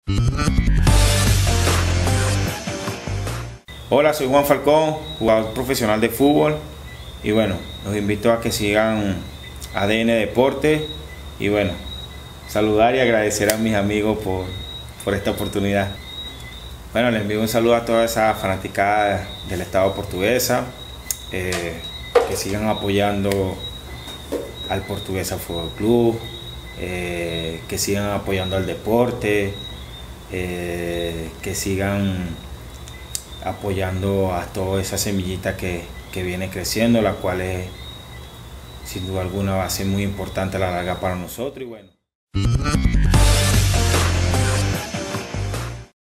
Hola, soy Juan Falcón, jugador profesional de fútbol, y bueno, los invito a que sigan ADN Deporte y bueno, saludar y agradecer a mis amigos por esta oportunidad. Bueno, les envío un saludo a toda esa fanaticada del estado Portuguesa, que sigan apoyando al Portuguesa Fútbol Club, que sigan apoyando al deporte, que sigan apoyando a toda esa semillita que viene creciendo, la cual es, sin duda alguna, va a ser muy importante a la larga para nosotros. Y bueno.